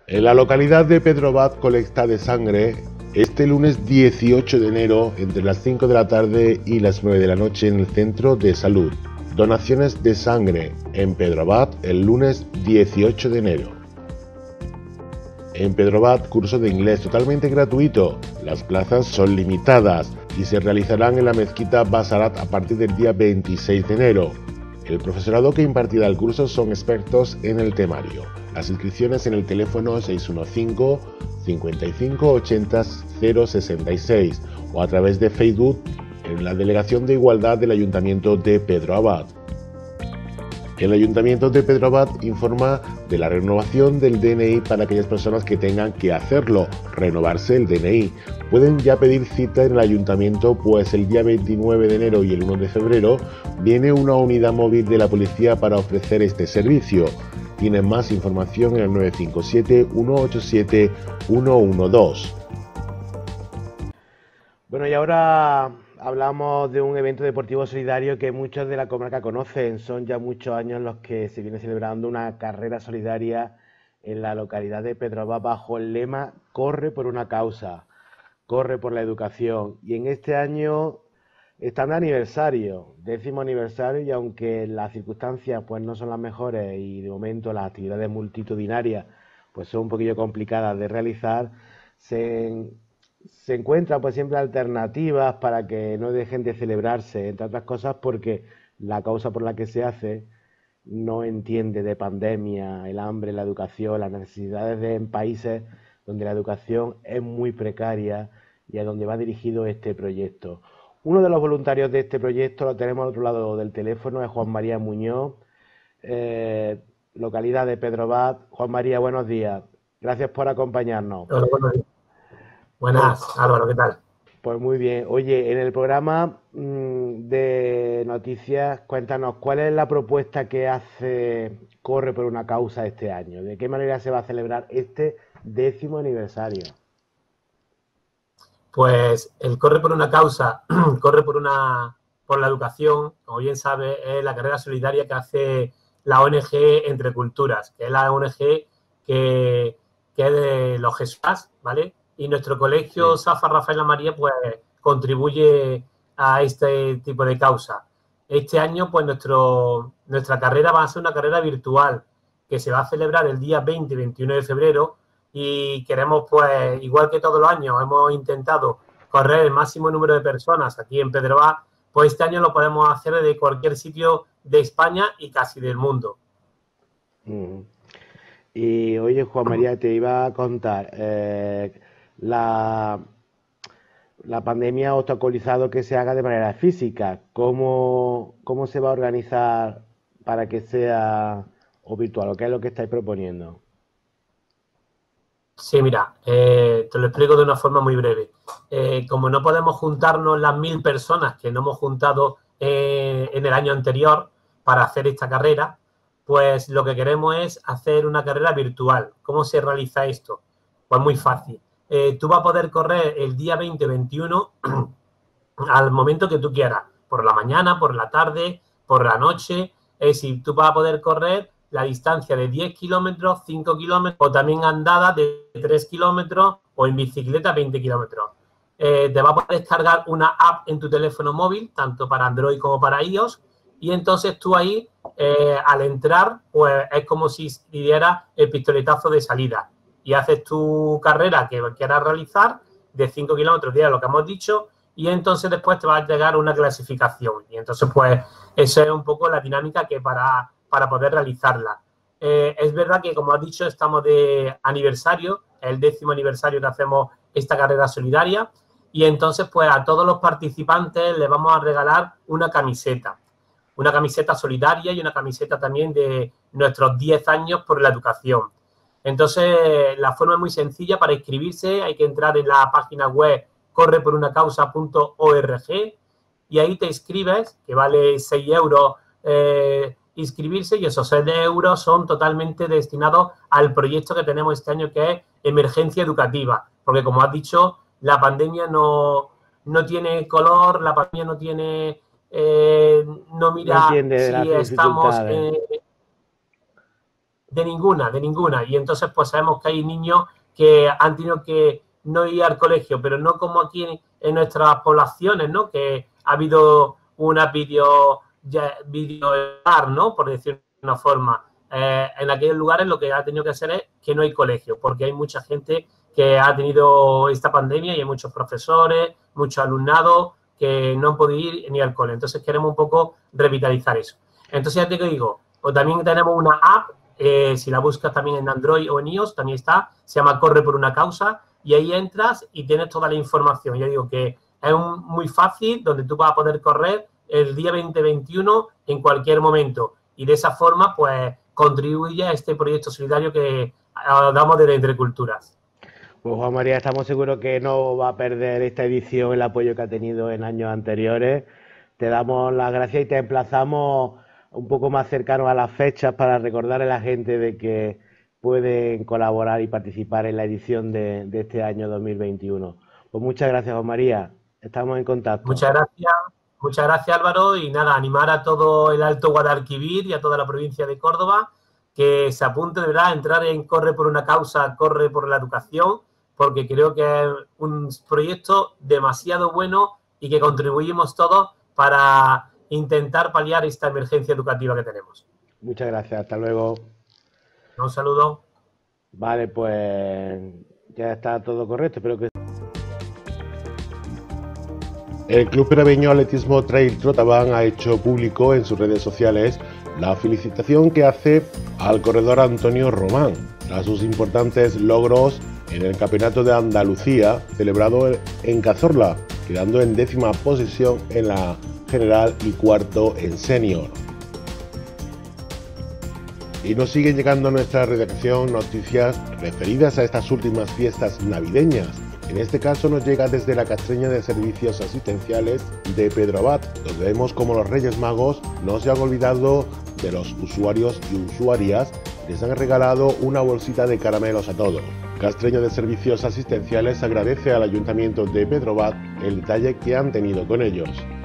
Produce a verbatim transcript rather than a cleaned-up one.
En la localidad de Petrobras, colecta de sangre este lunes dieciocho de enero entre las cinco de la tarde y las nueve de la noche en el Centro de Salud. Donaciones de sangre en Petrobras el lunes dieciocho de enero. En Petrobras, curso de inglés totalmente gratuito. Las plazas son limitadas y se realizarán en la mezquita Basarat a partir del día veintiséis de enero. El profesorado que impartirá el curso son expertos en el temario. Las inscripciones en el teléfono seis uno cinco, cincuenta y cinco, ochenta, cero sesenta y seis o a través de Facebook en la Delegación de Igualdad del Ayuntamiento de Pedro Abad. El Ayuntamiento de Pedro Abad informa de la renovación del D N I para aquellas personas que tengan que hacerlo, renovarse el D N I. Pueden ya pedir cita en el Ayuntamiento, pues el día veintinueve de enero y el uno de febrero viene una unidad móvil de la policía para ofrecer este servicio. Tienen más información en el nueve cinco siete, uno ocho siete, uno uno dos. Bueno, y ahora hablamos de un evento deportivo solidario que muchos de la comarca conocen. Son ya muchos años los que se viene celebrando una carrera solidaria en la localidad de Pedro Abad bajo el lema Corre por una causa, corre por la educación. Y en este año están de aniversario, décimo aniversario, y aunque las circunstancias pues no son las mejores y de momento las actividades multitudinarias pues son un poquillo complicadas de realizar, se, se encuentran pues siempre alternativas para que no dejen de celebrarse, entre otras cosas porque la causa por la que se hace no entiende de pandemia, el hambre, la educación, las necesidades de en países donde la educación es muy precaria y a donde va dirigido este proyecto. Uno de los voluntarios de este proyecto lo tenemos al otro lado del teléfono, es Juan María Muñoz, eh, localidad de Pedro Abad. Juan María, buenos días. Gracias por acompañarnos. Hola, buenos días. Buenas, pues, Álvaro, ¿qué tal? Pues muy bien. Oye, en el programa mmm, de noticias, cuéntanos, ¿cuál es la propuesta que hace Corre por una causa este año? ¿De qué manera se va a celebrar este décimo aniversario? Pues el Corre por una causa, Corre por una por la educación, como bien sabes, es la carrera solidaria que hace la O N G Entre Culturas, que es la O N G que, que es de los jesuitas, ¿vale? Y nuestro colegio, sí. Safa Rafael María, pues contribuye a este tipo de causa. Este año, pues nuestro, nuestra carrera va a ser una carrera virtual que se va a celebrar el día veinte y veintiuno de febrero. Y queremos, pues, igual que todos los años, hemos intentado correr el máximo número de personas aquí en Pedro Abad, pues este año lo podemos hacer desde cualquier sitio de España y casi del mundo. Mm. Y oye, Juan María, te iba a contar, eh, la, la pandemia ha obstaculizado que se haga de manera física. ¿Cómo, cómo se va a organizar para que sea o virtual? ¿O qué es lo que estáis proponiendo? Sí, mira, eh, te lo explico de una forma muy breve. Eh, como no podemos juntarnos las mil personas que no hemos juntado eh, en el año anterior para hacer esta carrera, pues lo que queremos es hacer una carrera virtual. ¿Cómo se realiza esto? Pues muy fácil. Eh, tú vas a poder correr el día veinte veintiuno al momento que tú quieras, por la mañana, por la tarde, por la noche. Es decir, tú vas a poder correr la distancia de diez kilómetros, cinco kilómetros, o también andada de tres kilómetros, o en bicicleta veinte kilómetros. Eh, te va a poder descargar una app en tu teléfono móvil, tanto para Android como para iOS, y entonces tú ahí, eh, al entrar, pues es como si diera el pistoletazo de salida, y haces tu carrera que quieras realizar, de cinco kilómetros, diez, lo que hemos dicho, y entonces después te va a llegar una clasificación, y entonces pues esa es un poco la dinámica que para... para poder realizarla. Eh, es verdad que, como has dicho, estamos de aniversario, el décimo aniversario que hacemos esta carrera solidaria, y entonces, pues, a todos los participantes les vamos a regalar una camiseta, una camiseta solidaria y una camiseta también de nuestros diez años por la educación. Entonces, la forma es muy sencilla para inscribirse, hay que entrar en la página web corre por una causa punto org y ahí te inscribes, que vale seis euros eh, inscribirse, y esos seis euros son totalmente destinados al proyecto que tenemos este año, que es emergencia educativa, porque como has dicho, la pandemia no, no tiene color, la pandemia no tiene, eh, no mira no si estamos, eh, de ninguna, de ninguna. Y entonces pues sabemos que hay niños que han tenido que no ir al colegio, pero no como aquí en, en nuestras poblaciones, ¿no? Que ha habido una video, ya, video, ¿no? Por decirlo de una forma. Eh, en aquellos lugares lo que ha tenido que hacer es que no hay colegio, porque hay mucha gente que ha tenido esta pandemia y hay muchos profesores, muchos alumnados que no han podido ir ni al cole. Entonces queremos un poco revitalizar eso. Entonces ya te digo, o también tenemos una app, eh, si la buscas también en Android o en iOS, también está, se llama Corre por una Causa, y ahí entras y tienes toda la información. Ya digo que es un, muy fácil, donde tú vas a poder correr el día veinte veintiuno en cualquier momento. Y de esa forma, pues, contribuye a este proyecto solidario que damos de Entre Culturas. Pues Juan María, estamos seguros que no va a perder esta edición el apoyo que ha tenido en años anteriores. Te damos las gracias y te emplazamos un poco más cercanos a las fechas para recordarle a la gente de que pueden colaborar y participar en la edición de, de este año dos mil veintiuno. Pues muchas gracias, Juan María. Estamos en contacto. Muchas gracias. Muchas gracias, Álvaro. Y nada, animar a todo el Alto Guadalquivir y a toda la provincia de Córdoba que se apunte de verdad a entrar en Corre por una Causa, Corre por la Educación, porque creo que es un proyecto demasiado bueno y que contribuimos todos para intentar paliar esta emergencia educativa que tenemos. Muchas gracias. Hasta luego. Un saludo. Vale, pues ya está todo correcto. Espero que... El Club Perabeño Atletismo Trail Trotaban ha hecho público en sus redes sociales la felicitación que hace al corredor Antonio Román tras sus importantes logros en el Campeonato de Andalucía celebrado en Cazorla, quedando en décima posición en la general y cuarto en senior. Y nos siguen llegando a nuestra redacción noticias referidas a estas últimas fiestas navideñas. En este caso nos llega desde la Castreña de Servicios Asistenciales de Pedro Abad, donde vemos como los Reyes Magos no se han olvidado de los usuarios y usuarias, les han regalado una bolsita de caramelos a todos. Castreña de Servicios Asistenciales agradece al Ayuntamiento de Pedro Abad el detalle que han tenido con ellos.